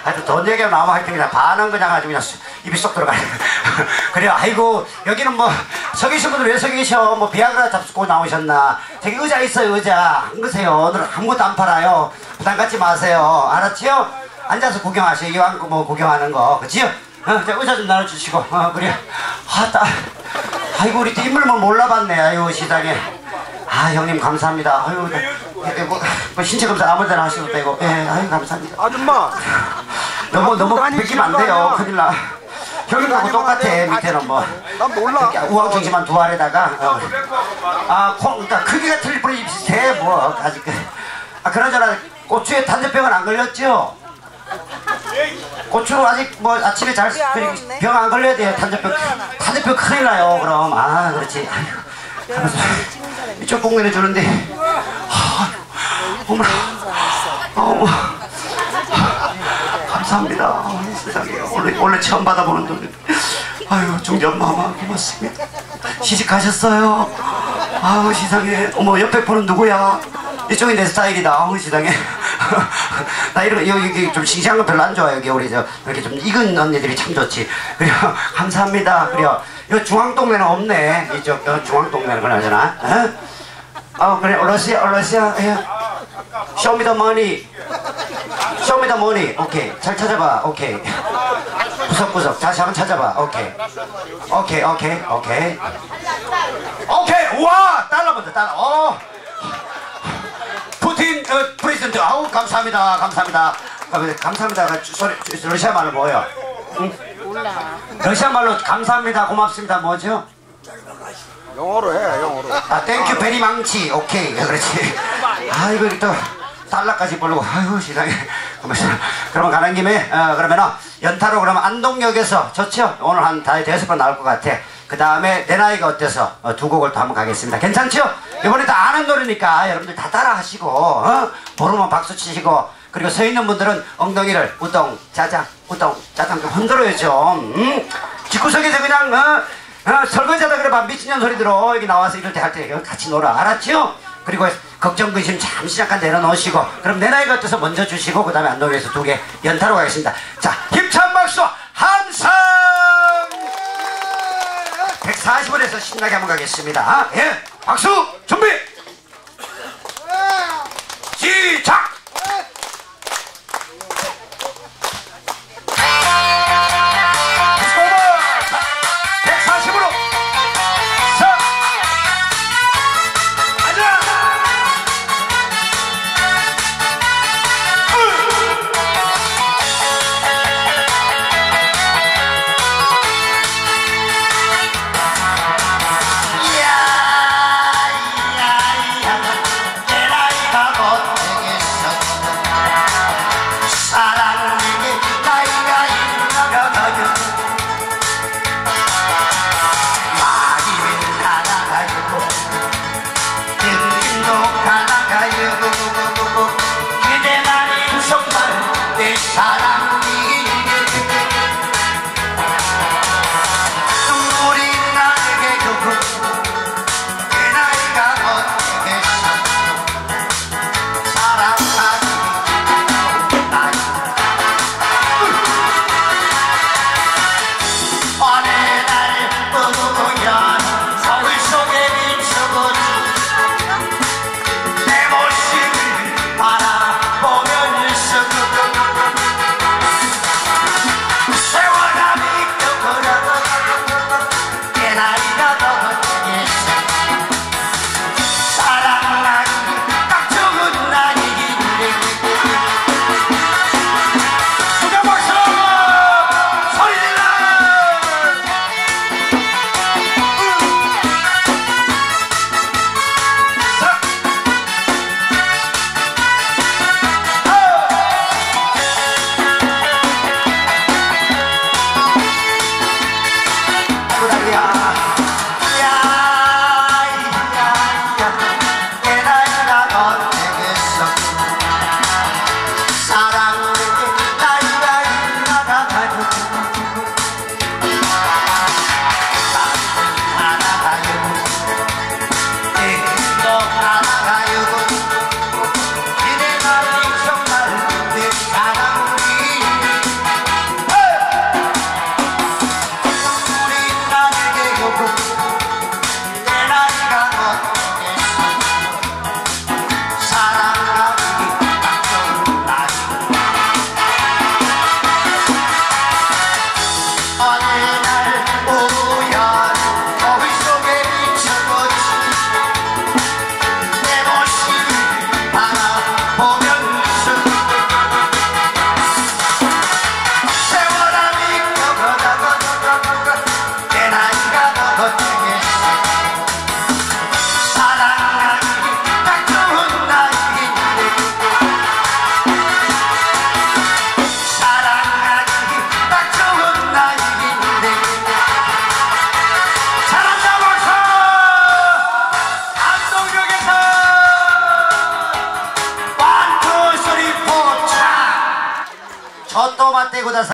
하여튼 돈 얘기하면 나오면 하여튼 그냥 반은 그냥 아주 그냥 입이 쏙 들어가요. 그래요. 아이고 여기는 뭐 서 계신 분들 왜 서 계셔? 뭐 비아그라 잡수고 나오셨나? 저기 의자 있어요. 의자 앉으세요. 오늘 아무것도 안 팔아요. 부담 갖지 마세요. 알았지요? 앉아서 구경하세요. 이왕 뭐 구경하는 거 그치요? 의자 좀 나눠주시고 그래. 아이고 우리 또 인물만 몰라봤네. 아이고 시장에. 아 형님 감사합니다. 아유 뭐 신체 검사 아무데나 하셔도 되고. 예, 아유 감사합니다. 아줌마 너무 뺏기면 안 돼요. 큰일 나. 형님하고 똑같아. 밑에는 뭐 난 몰라. 우황정심한 두 알에다가 그러니까 크기가 틀릴 뿐이지 비슷해. 뭐 아직 그나저나 고추에 단대병은 안 걸렸죠? 고추 아직 뭐 아침에 잘 병 안 걸려야 돼요. 단대병 큰일 나요. 그럼 그렇지. 아이고 가면서 이쪽 공연해 주는데 어머나 감사합니다. 세상에 원래 처음 받아보는 돈. 아유 중전마마 고맙습니다. 시집가셨어요? 아우 세상에. 어머 옆에 분은 누구야? 이쪽이 내 스타일이다. 아우 세상에. 나 이런 거 여기 좀 싱싱한 거 별로 안 좋아. 여기 우리 이렇게 좀 익은 언니들이 참 좋지. 그래요. 감사합니다. 그래요. 이 중앙동네는 없네. 이쪽 중앙동네는 그나저나. 그래 러시아. 예. 쇼미더머니. 오케이. 잘 찾아봐. 오케이. 구석구석 다시 한번 찾아봐. 오케이. 우와 달러 먼저 달러. 푸틴 프레지던트. 아우 감사합니다. 러시아 말로 뭐예요? 몰라. 러시아 말로 감사합니다 고맙습니다 뭐죠? 영어로 해. 영어로. 땡큐 베리 망치. 오케이. 그렇지. 아이고 또 달러까지 벌고. 아이고 세상에. 그러면 가는 김에 그러면은 연타로 그러면 안동역에서 좋죠? 오늘 한 5번 나올 것 같아. 그 다음에 내 나이가 어때서 두 곡을 또 한번 가겠습니다. 괜찮죠? 이번에 다 아는 노래니까 여러분들 다 따라 하시고 부르면 박수 치시고 그리고 서 있는 분들은 엉덩이를 우동 짜장 좀 흔들어요 좀. 집구석에서 그냥 설거지하다 그래 봐 미친년 소리 들어. 여기 나와서 이럴 때 할 때 같이 놀아. 알았죠? 그리고 걱정 근심 잠시 잠깐 내려놓으시고 그럼 내 나이가 어때서 먼저 주시고 그 다음에 안동에서 2개 연타로 가겠습니다. 자 힘찬 박수 함성 140원에서 신나게 한번 가겠습니다. 예, 박수 준비 시작. 待ってください